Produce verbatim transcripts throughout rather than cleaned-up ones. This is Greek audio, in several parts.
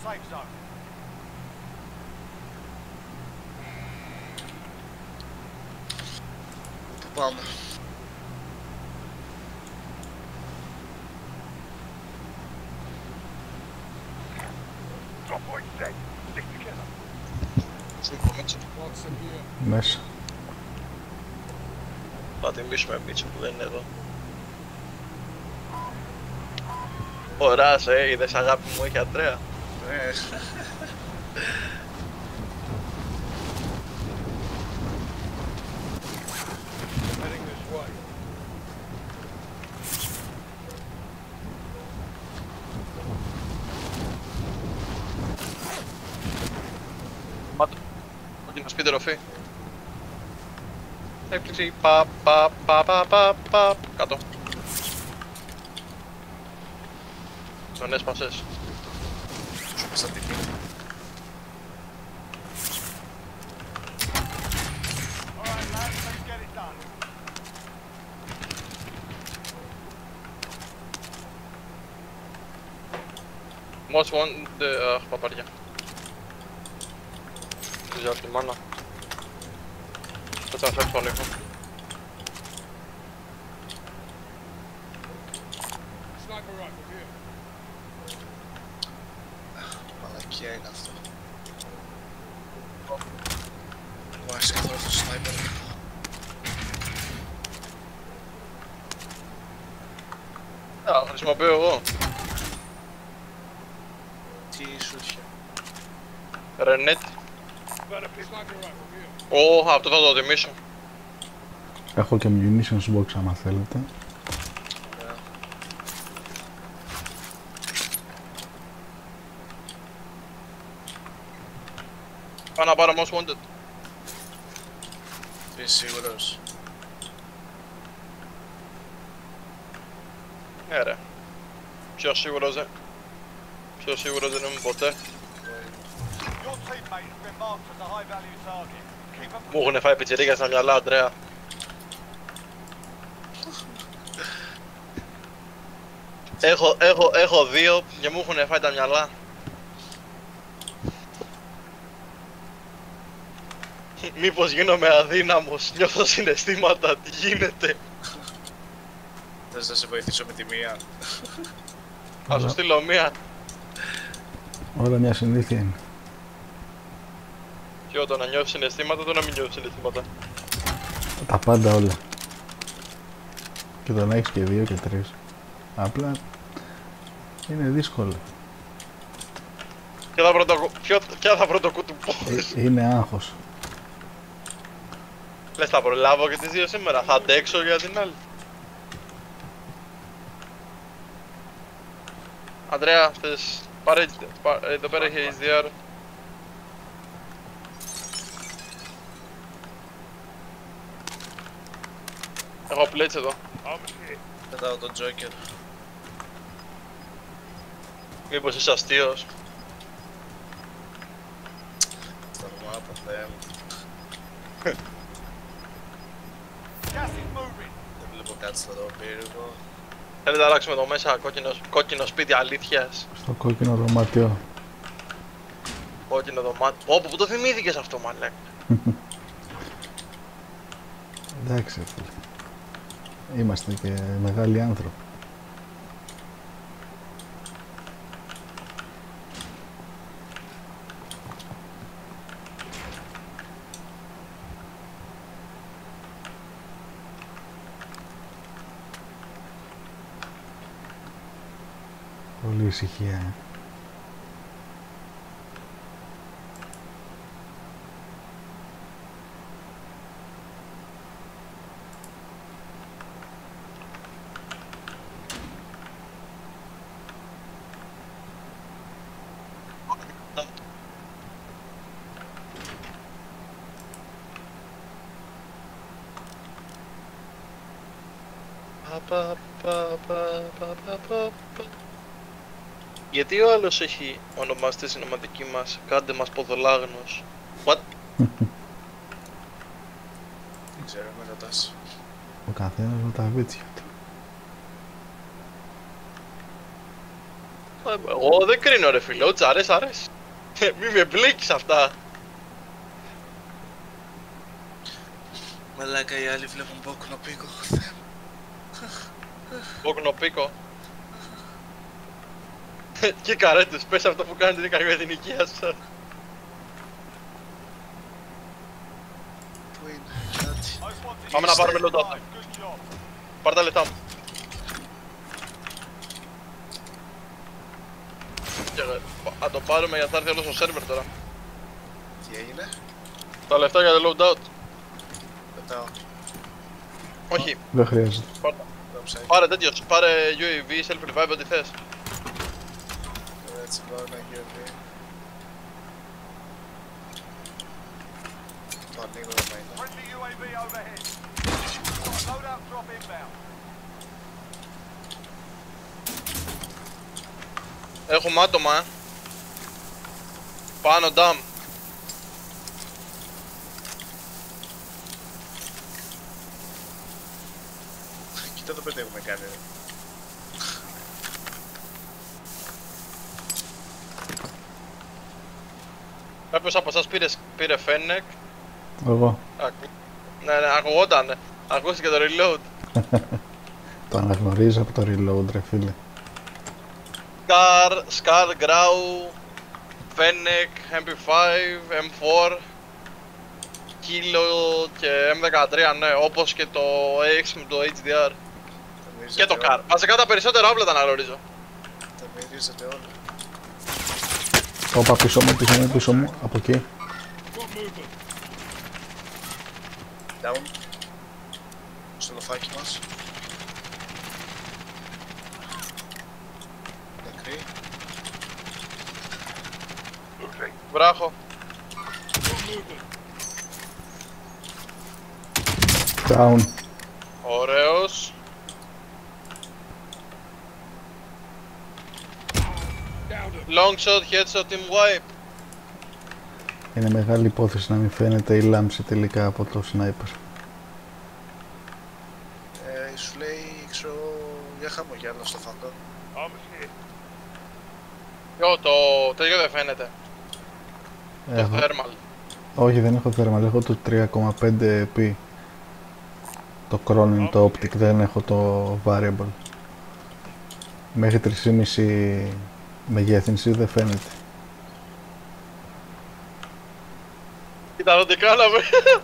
Πού πάμε? Μέσα. Θα τιμήσουμε Μίτσο που δεν είναι εδώ. Ωραίος, ε, είδες αγάπη μου, έχει Αντρέα. Ναι. Μάτω. Όχι να σπίτι ροφή. Έκπληξη. Πα, πα, πα, πα, πα, πα. Κάτω. Τον έσπασες. Σου πες τα τιμή. Most wanted... Αχ, παπάρια. Τους από τη μάνα. Θα φέρεις τον ήχο. Μαλακία είναι αυτό. Μου άρεσε καθόλου αυτό το σνάιπερ. Α, χρησιμοποιώ εγώ. Τι σου είχε? Ρενέτ. Ω, αυτό θα το τιμήσω. Έχω και munitions box άμα θέλετε. Ωραία. Πάω να πάρω most wanted. Είσαι σίγουρος? Ναι ρε. Πιο σίγουρος δεν. Πιο σίγουρος δεν ήμουν ποτέ. Μου έχουνε φάει πιτσιρίκια στα μυαλά, Αντρέα. Έχω, έχω, έχω δύο και μου έχουνε φάει τα μυαλά. Μήπως γίνομαι αδύναμος, νιώθω συναισθήματα, τι γίνεται? Θες να σε βοηθήσω με τη μία? Θα σου στείλω μία. Όλα μια συνήθεια είναι. Ποιο, το να νιώθεις συναισθήματα, το να μην νιώθεις συναισθήματα? Τα πάντα όλα. Και το να έχεις και δύο και τρεις. Απλά είναι δύσκολο. Ποια θα βρω το, ποιο, ποια θα βρω το κουτουπό? Ε, είναι άγχος. Λες θα προλάβω και τις δύο σήμερα, θα αντέξω για την άλλη. Αντρέα, θες πάρε, πάρε εδώ πέρα έχει έιτς ντι αρ. Έχω πλέτς εδώ. Πετάω τον Joker. Μήπως είσαι αστείος? Στα μάπα, Θεέ μου. Δεν βλέπω κάτι στο πύργο. Θέλετε να αλλάξουμε εδώ μέσα κόκκινο, κόκκινο σπίτι αλήθειας. Στο κόκκινο δωμάτιο. Κόκκινο δωμάτιο. Όπου, πού το θυμήθηκες αυτό, μαλάκα? Εντάξει, φίλε. Είμαστε και μεγάλοι άνθρωποι. Πολύ ησυχία. Πα, πα, πα, πα, πα, πα, πα. Γιατί ο άλλος έχει ονομάσει τη συνωματική μας «Κάντε μας ποδολάγνος»? What? Δεν ξέρω, με ρωτάς. Ο καθένας με τα βίτσια του. Εγώ δεν κρίνω ρε φίλε, ό,τι αρέσει αρέσει. Μη με μπλέκεις αυτά. Μαλάκα οι άλλοι βλέπουν Μπόκνο Πίκο. Μπόκνο Πίκο. Και καρέτες, πες αυτό που κάνετε είναι κακή για την οικία σας. Πού είναι, κάτι. Πάμε να πάρουμε λοντά. Πάρ' τα λεπτά μου. Θα το πάρουμε γιατί θα έρθει όλο στο σερβερ τώρα. Τι έγινε, Τα λεφτά για το loadout. πετάω. Όχι, Δεν χρειάζεται. πάρ' τα. Δόψα, Πάρε τέτοιο, πάρε γιου έι βι, self-revive, ό,τι θες. έτσι πάω ένα γιου έι βι. Το ανοίγω εδώ είναι. Friendly U A V overhead. Loadout drop inbound. Έχουμε άτομα, ε. Πάνω ντάμ. Κοίτα το πέντε έχουμε κάνει. Ρε. Κάποιος από εσάς πήρε, πήρε Fennec. Εγώ. Ακού... Ναι, ναι, ακουγότανε. Ακούστηκε το reload. Το αναγνωρίζω από το reload ρε φίλε. Scar, Scar, Grau, Fennec, εμ πι φάιβ, εμ φορ, Kilo και εμ δεκατρία, ναι, όπως και το έι εξ με το έιτς ντι αρ. Και το Car. Βασικά τα περισσότερα όπλα τα αναγνωρίζω. Τα μυρίζετε όλα. Όπα πίσω μου, πίσω μου, πίσω μου, από εκεί. Down. Στο λοφάκι μας. Νεκρή. Βράχο. Down. Ωραίος. Long shot, headshot, team wipe. Είναι μεγάλη υπόθεση να μην φαίνεται η λάμψη τελικά από το sniper. Ε, σου λέει, ξέρω, για χαμογέλα στο φαντό. Yo, το τέτοιο δεν φαίνεται. Έχω. Το thermal. Όχι, δεν έχω thermal, έχω το τρία κόμμα πέντε πι. Το Cronin, το optic, δεν έχω το variable. Μέχρι τρία κόμμα πέντε μεγέθυνση δεν φαίνεται. Κοίτα εδώ τι κάναμε.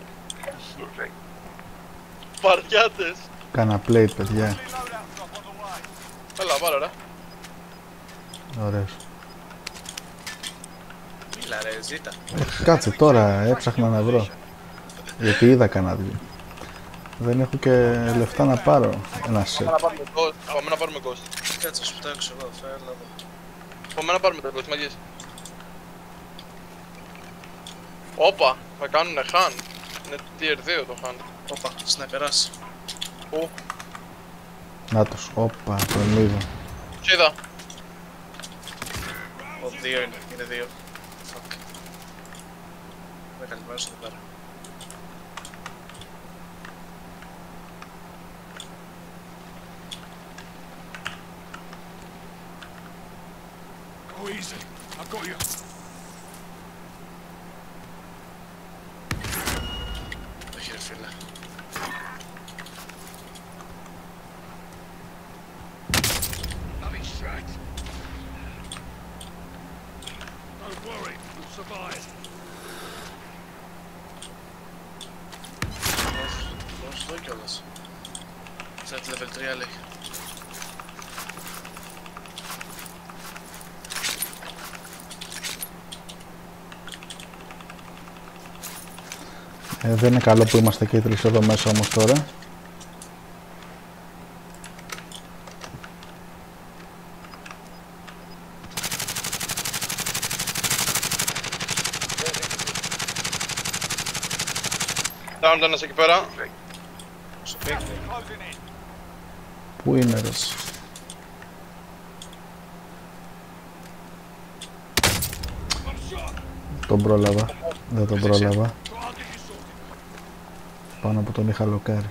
Παριάτες. Κάνα plate, παιδιά. Έλα, πάρε ρε. Ωραίος. Μίλα ρε, ζήτα. Κάτσε τώρα, έψαχνα να βρω. Γιατί είδα κανένα δυο. Δεν έχω και λεφτά να πάρω ένα set. Πάμε να πάρουμε ghost. Πάμε να πάρουμε ghost. Κάτσε, σου πετάξω εγώ, φέρε εδώ. Πάμε να πάρουμε το ghost, μαγείς. Όπα, θα κάνουνε χαν. Είναι tier δύο το χαν. Όπα, σναϊπεράς. Πού, Νάτος, όπα, τον είδα. τους είδα. Ο, δύο είναι, είναι δύο. Fuck. Είμαι καλυμμένος εδώ πέρα. Go easy. I've got you. Όχι ρε φίλε. Loving strike. Don't worry, we'll survive. Δώσ' το κιόλας. Threat level τρία λέει. Ε, δεν είναι καλό που είμαστε και οι τρεις εδώ μέσα όμως τώρα. Down το ένας εκεί πέρα. Στο πίκ. Closing in. Πού είναι ρε. I'm shot. Τον πρόλαβα. Δεν τον πρόλαβα. So I'll get you sorted. Πάνω από τον είχα λοκάρει.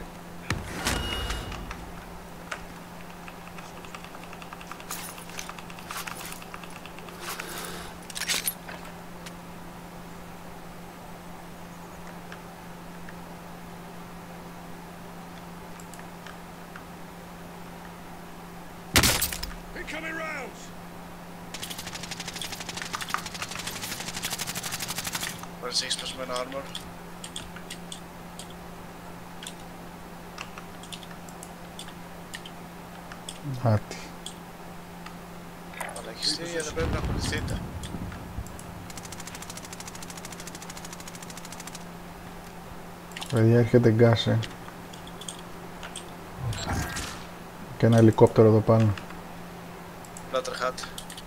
Incoming rounds. Μπορείς έχεις σπασμένο armor. Άτι. Αλλά έχεις δει, δεν πρέπει να ακολουθείτε. Παιδιά, έρχεται γκάσε. Και ένα ελικόπτερο εδώ πάνω. Να τρεχάτε.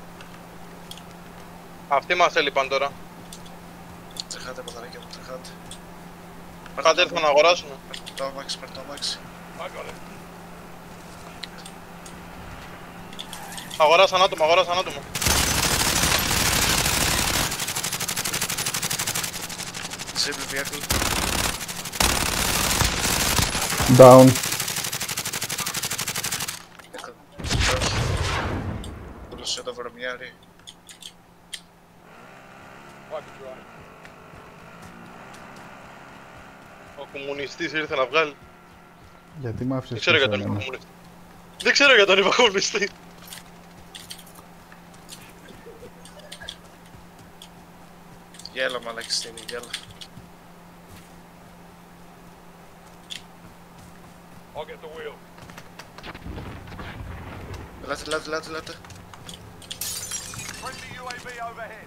Αυτοί μας έλειπαν τώρα. Τρεχάτε ποδαράκια μου, τρεχάτε. Κάτι έρθουν να αγοράσουν. Το αμάξι, πάρ' το αμάξι. I got it. Αγοράσαν άτομα, αγοράσαν άτομα. Disable vehicle. Down. Έχω. Πούλωσε το βρωμιάρι. Hyperdrive. Ο κομμουνιστής ήρθε να βγάλει. Γιατί μ' άφησες Δεν ξέρω για πίσω τον είπα εμένα. κομμουνιστή. Δεν ξέρω για τον είπα κομμουνιστή. Γέλα μαλακιστήρι, γέλα. I'll get the wheel. Ελάτε, ελάτε, ελάτε, ελάτε. Friendly U A V overhead.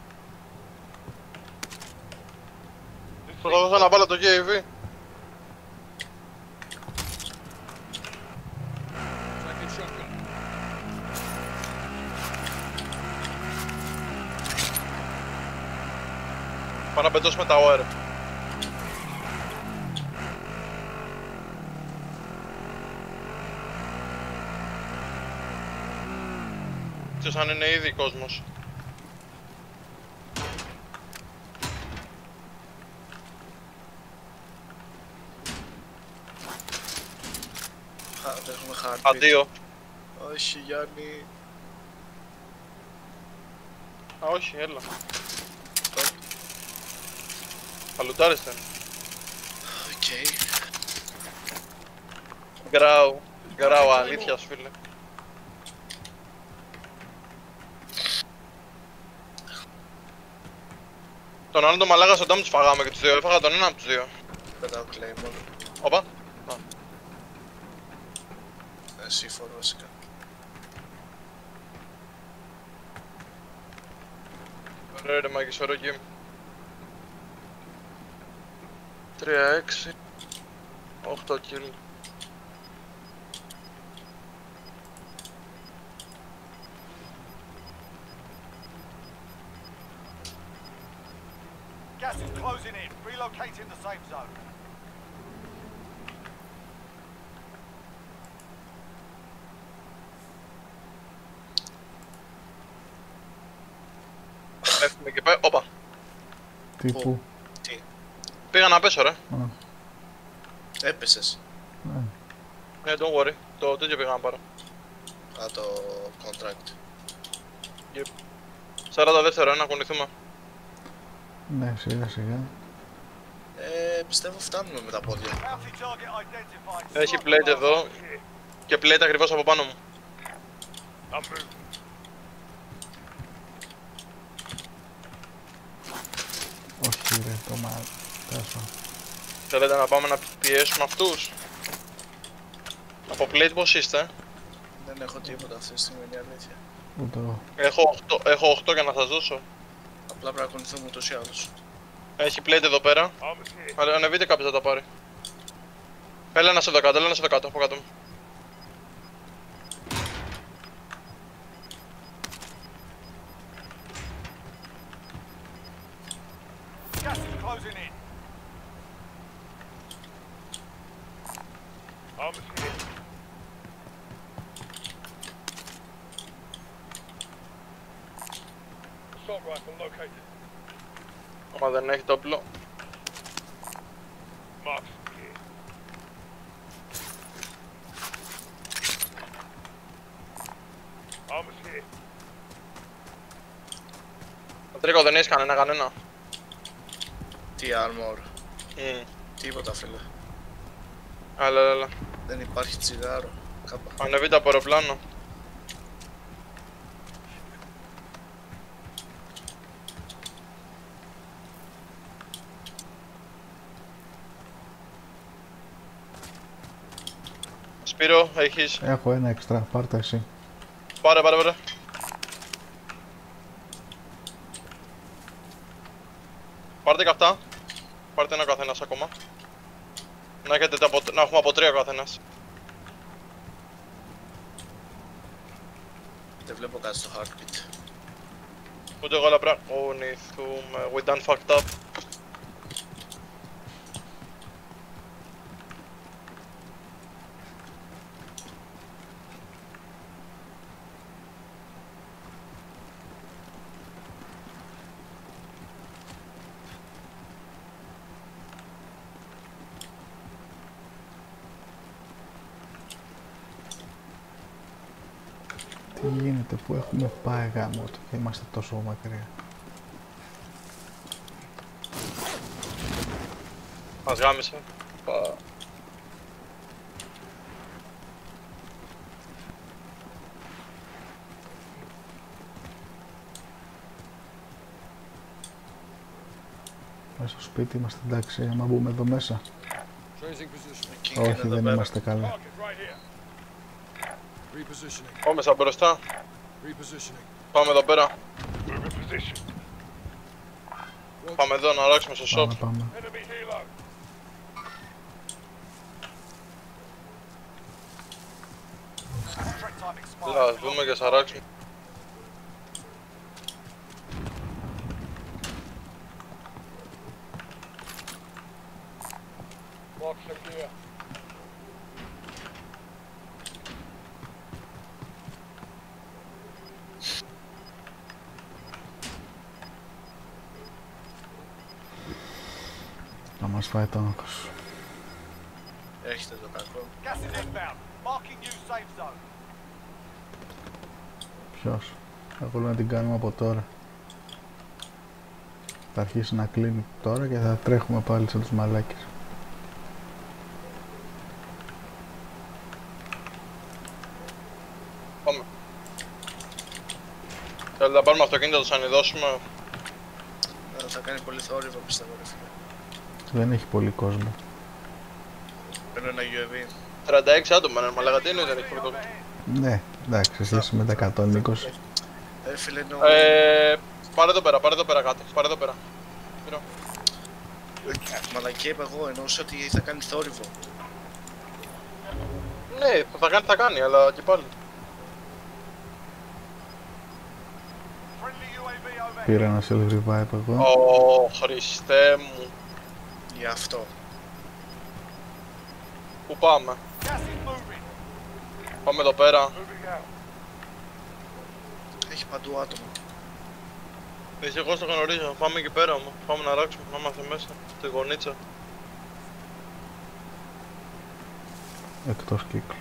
Προσπαθούσα να βάλω το κέι έι βι. Taking shotgun. Πάω να πετώσουμε τα ο αρ. Ίσως αν είναι ήδη κόσμος. Α, δεν έχουμε heartbeat. Αντίο. Όχι, Γιάννη. Α, όχι, έλα. Το. Θα λουτάριστε. Οκ. Γκράου. Γκράου αλήθειας, φίλε. Τον άλλον τον μαλάκα στον τάμ τους φαγάμε και τους δύο. Έφαγα τον ένα από τους δύο. Πετάω claymore. Όπα. Ε, σι φορ βασικά. Ωραία ρε μάγκες, ωραίο game. τρία έξι. οκτώ kill. Gas is closing in. Relocating the safe zone. Έχουμε και πάει. Όπα. Τι Πού? που. Τι. Πήγα να πέσω ρε. Α, Έπεσες. ναι. Ναι, don't worry. Το τέτοιο πήγα να πάρω. Α, το contract. σαράντα δεύτερα, να κουνηθούμε. Ναι, σιγά σιγά. Ε, πιστεύω φτάνουμε με τα πόδια. Bounty target identified. Έχει plate εδώ και plate ακριβώς από πάνω μου. I'm moving. Όχι ρε, το μα... Τέσσερα. Θέλετε να πάμε να πιέσουμε αυτούς? Από plate πώς είστε? Δεν έχω τίποτα αυτή τη στιγμή, είναι η αλήθεια. Ούτε εγώ. Έχω οκτώ, έχω οκτώ για να σας δώσω. Απλά πρέπει να ακολουθούμε ούτως ή άλλως. Έχει plate εδώ πέρα. Armor's here. Αλλά ανεβείτε κάποιος θα τα πάρει. Έλα ένας εδώ κάτω, έλα ένας εδώ κάτω, από κάτω μου. Gas is closing in. Armor's here. Assault rifle located. Άμα δεν έχει το όπλο. Marks here. Armor's here. Πατρίκο δεν έχεις κανένα, κανένα. Τι armor. Mm. Τίποτα φίλε. Έλα, έλα, έλα. Δεν υπάρχει τσιγάρο. Κάπα. Ανεβείτε από αεροπλάνο. Σπύρο, έχεις. Έχω ένα εξτρά, πάρτε εσύ. Πάρε, πάρε, πάρε. Πάρτε και αυτά. Πάρτε ένα καθένας ακόμα. Να, έχετε τα από... να έχουμε από τρία καθένας. Δεν βλέπω κάτι στο heartbeat. Ούτε εγώ, αλλά πρέπει να κουνηθούμε. We done fucked up. Τι γίνεται, που έχουμε πάει γάμο του και είμαστε τόσο μακριά. Μας γάμισε. Πα... Μέσα στο σπίτι είμαστε εντάξει, άμα μπούμε εδώ μέσα. Εκεί είναι Όχι, εδώ δεν πέρα. είμαστε καλά. Πάμε σαν μπροστά. Πάμε εδώ πέρα. Πάμε εδώ να αλλάξουμε στο shop. Πάμε, πάμε. Contract time expired. Λά, ας δούμε και ας αράξουμε. Να μας φάει το άγχος. Έρχεται το κακό. Gas is inbound. Marking new safe zone. Ποιος? Εγώ λέω να την κάνουμε από τώρα. Θα αρχίσει να κλείνει τώρα και θα τρέχουμε πάλι σαν τους μαλάκες. Πάμε. Θέλετε να πάρουμε αυτοκίνητο, το σανιδώσουμε. Ε, Θα κάνει πολύ θόρυβο πιστεύω ρε φίλε. Δεν έχει πολύ κόσμο. Παίρνω ένα γιου έι βι. τριάντα έξι άτομα, ναι, μαλάκα, τι είναι, δεν έχει πολύ. Ναι, εντάξει, σε σχέση με τα εκατόν είκοσι. Ε, φίλε εννοώ. Ε, πάρε εδώ πέρα, πάρε εδώ πέρα κάτω, πάρε εδώ πέρα. Πήρω. Μαλακία είπα εγώ, εννοούσα ότι θα κάνει θόρυβο. Ναι, θα κάνει, θα κάνει, αλλά και πάλι. Friendly γιου έι βι overhead. Πήρα ένα self revive εγώ. Ω, Χριστέ μου. Γι' αυτό. Πού πάμε? Gas is moving. Πάμε εδώ πέρα. Moving out. Έχει παντού άτομα. Δυστυχώς το γνωρίζω. Πάμε εκεί πέρα όμως. Πάμε να ράξουμε, να είμαστε μέσα. Στη γωνίτσα. Εκτός κύκλου.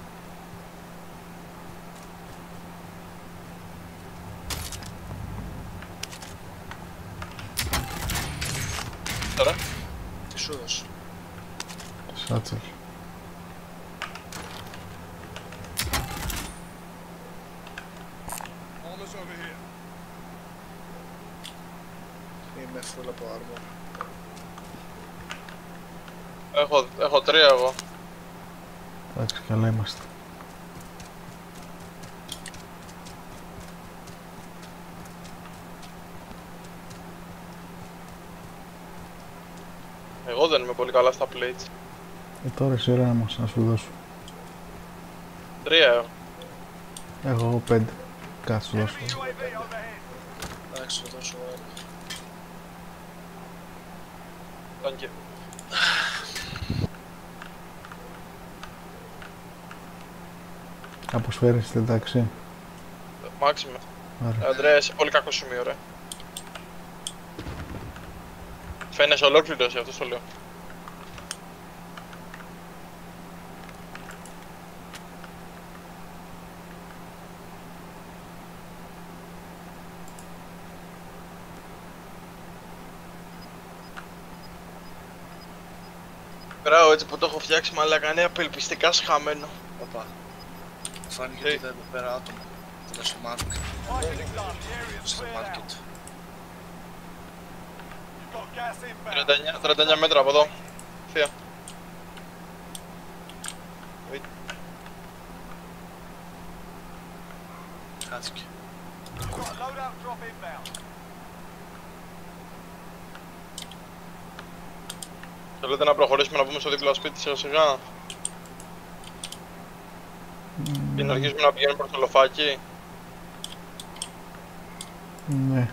Τώρα. Τι σου έδωσε. Σάτσελ. Είμαι full από armor. Έχω, έχω τρία εγώ. Εντάξει, καλά είμαστε. Εγώ δεν είμαι πολύ καλά στα plates. Ε, τώρα η σειρά μας να σου δώσω. Τρία έχω. Έχω εγώ πέντε. Κάτσε σου δώσω. Enemy γιου έι βι overhead. Εντάξει, θα δώσω ένα. Thank you. Αποσφαίρεις στην εντάξει. Μάξιμε. Άρα. Αντρέα, είσαι πολύ κακό σημείο, ρε. Φαίνεσαι ολόκληρος, αυτό το λέω. Μπράβο, έτσι που το έχω φτιάξει, μαλάκα, είναι απελπιστικά σχαμένο. Οπα. Φάνηκε Τι? ότι ήταν εδώ πέρα άτομα. Ήταν στο market. Marking done. The area is Στο cleared out. market. You've got gas inbound. τριάντα εννιά, τριάντα εννιά μέτρα από εδώ. Θεία. Wait. Χάθηκε. Got a loadout drop inbound. Θέλετε να προχωρήσουμε να πούμε στο δίπλα σπίτι σιγά σιγά? Και να αρχίσουμε να πηγαίνουμε προς το λοφάκι? Ναι.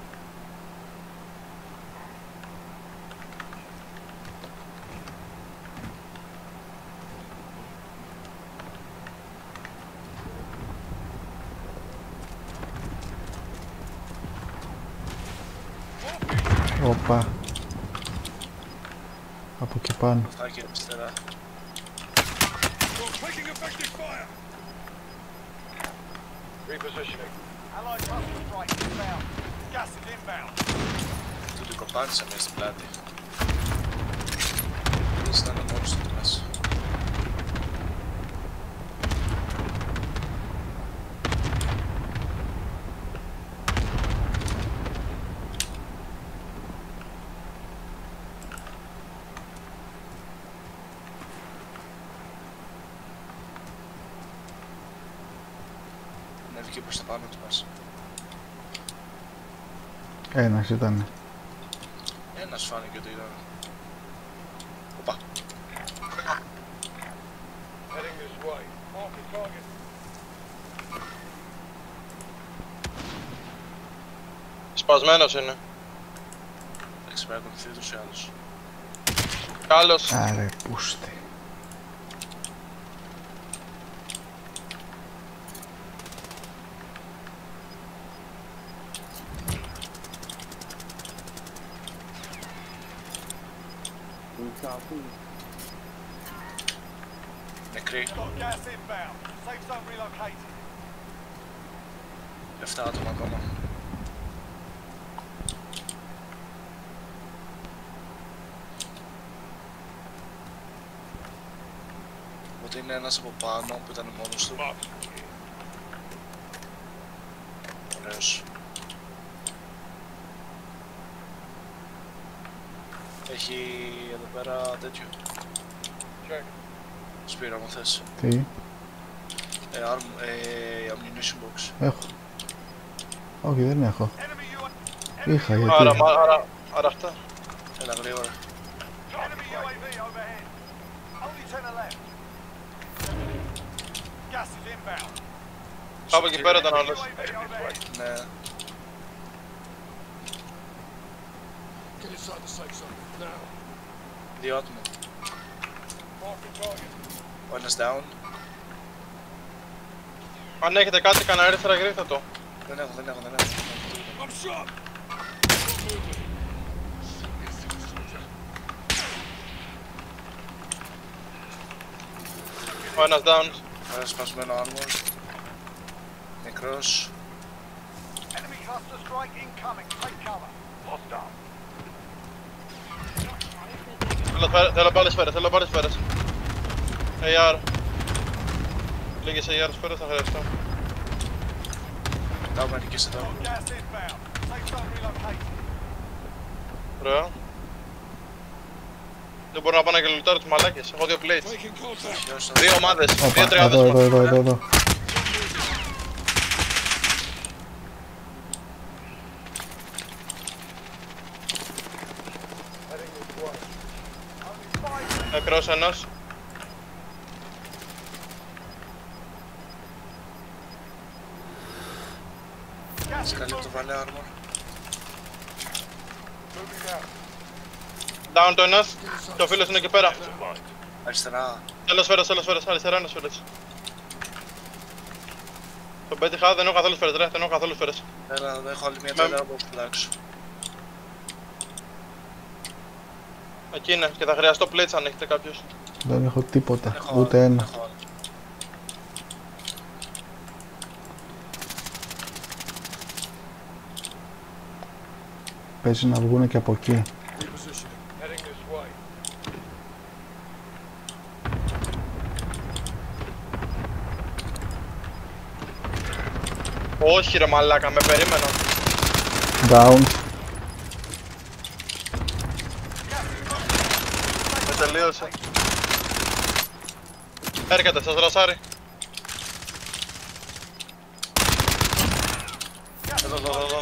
Οπα. Από εκεί πάνω. Φτάκι αριστερά. Repositioning. Allied cluster strike inbound. Gas is inbound. Του την κοπάνισα μέσα στην πλάτη. Δεν ήταν μόνος του μέσα. Είναι βγήκε προς τα πάνω του μας. Ένας ήταν. Ένας φάνηκε ότι ήταν. Οπα. Heading this way. Marking target. Σπασμένος είναι. Εντάξει, πρέπει να ακολουθεί τους ή άλλους. Κάλος. Άρε πούστη. Νεκρή. Got gas inbound. Safe zone relocated. Εφτά άτομα ακόμα. Οπότε είναι ένας από πάνω που ήταν μόνος του. Ωραίος. Έχει εδώ πέρα τέτοιο. Check. Σπύρο μου θες. Τι, Ε, arm, ε, ammunition box. έχω. Όχι, δεν έχω. Enemy U A V. Είχα, Άρα, γιατί. μα- άρα, άρα αυτά. Έλα γρήγορα. Enemy U A V overhead. Only ten are left. Gas is inbound. Κάπου εκεί πέρα ήταν U άλλος. A V overhead. Ναι. Δύο άτομα. Marking target. Ο ένας down. Αν έχετε κάτι, κανένα αριστερά γρίφτα το. Δεν έχω, δεν έχω, δεν έχω. Ο ένας down. Ωραία, σπασμένο armor. Νεκρός. Enemy cluster strike incoming. Take cover. Hostile. Θέλω, σφαίρες- θέλω πάλι σφαίρες, θέλω πάλι σφαίρες. έι αρ. Λίγες έι αρ σφαίρες θα χρειαστώ. Κάμε νικές εδώ. Got gas inbound. Safe zone relocated. Ωραία. Δεν μπορώ να πάω να και λουτάρω τους μαλάκες. Έχω δύο plates. Ποιος Δύο ομάδες, δύο Οπα, τριάδες. εδώ, εδώ, εδώ, εδώ, εδώ. Νεκρός ένας. Gas is Σκαλεί από το moving. βαλέ armor. Moving out. Down το ένας. Και ο φίλος είναι εκεί πέρα. Αριστερά. Θέλω σφαίρες, θέλω σφαίρες. Αριστερά είναι σφαίρες. Τον πέτυχα, δεν έχω καθόλου σφαίρες ρε. Δεν έχω καθόλου σφαίρες. Έλα, εδώ έχω άλλη μια Με- τρέλα από φυλάξω. Εκεί είναι και θα χρειαστώ plates αν έχετε κάποιος. Δεν έχω τίποτα, Δεν έχω ούτε άλλο, ένα. δεν έχω άλλο. Παίζει να βγούνε και από εκεί. Heading this way. Όχι ρε μαλάκα, με περίμενα. Down. Με τελείωσε. Έρχεται, σας ρασάρει. Εδώ, εδώ, εδώ, εδώ.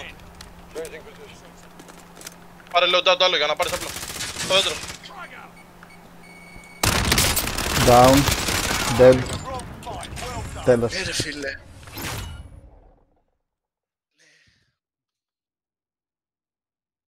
Πάρε loadout άλλο για να πάρεις απλό. Στο δέντρο. Down. Dead. Τέλος. Ε, ρε φίλε.